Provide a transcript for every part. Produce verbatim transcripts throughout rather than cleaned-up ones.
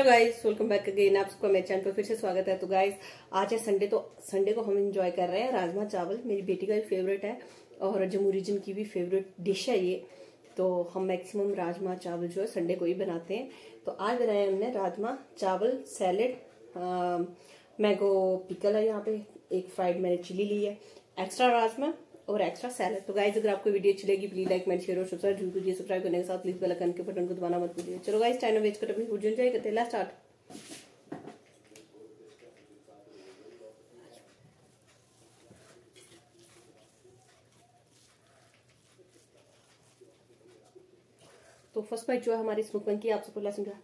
Guys, welcome back again. आप सबका मेरे चैनल पर फिर से स्वागत है। तो गाइस, आज है संडे, तो संडे को हम एंजॉय कर रहे हैं राजमा चावल। मेरी बेटी का भी फेवरेट है और जम्मू रीजन की भी फेवरेट डिश है ये। तो हम मैक्सिमम राजमा चावल जो है संडे को ही बनाते हैं। तो आज बनाया हमने राजमा चावल, सैलेड, मैंगो पिकल है यहाँ पे, एक फ्राइड मैंने चिली ली है, एक्स्ट्रा राजमा और एक्स्ट्रा सैलेड। तो गाइस, अगर आपको वीडियो अच्छी लगी प्लीज लाइक, कमेंट, शेयर और सब्सक्राइब जरूर कीजिए। सब्सक्राइब करने के साथ प्लीज बेल आइकन के बटन को दबाना मत भूलिए। चलो गाइस, टाइम वेस्ट कर अपनी फूड एंजॉय करते हैं। Let's start. तो फर्स्ट बाइट जो है हमारी स्मोक बन की, आप सबको लेसन का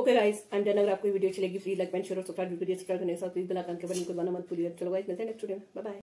okay guys, I am done. अगर आपको वीडियो अच्छी लगी प्लीज लाइक, शेयर और सब्सक्राइब वीडियो सब्सक्राइब करने के साथ प्लीज बेल आइकन के बटन को दबाना मत भूलिएगा। चलो गाइस, मिलते हैं नेक्स्ट वीडियो में। Bye bye.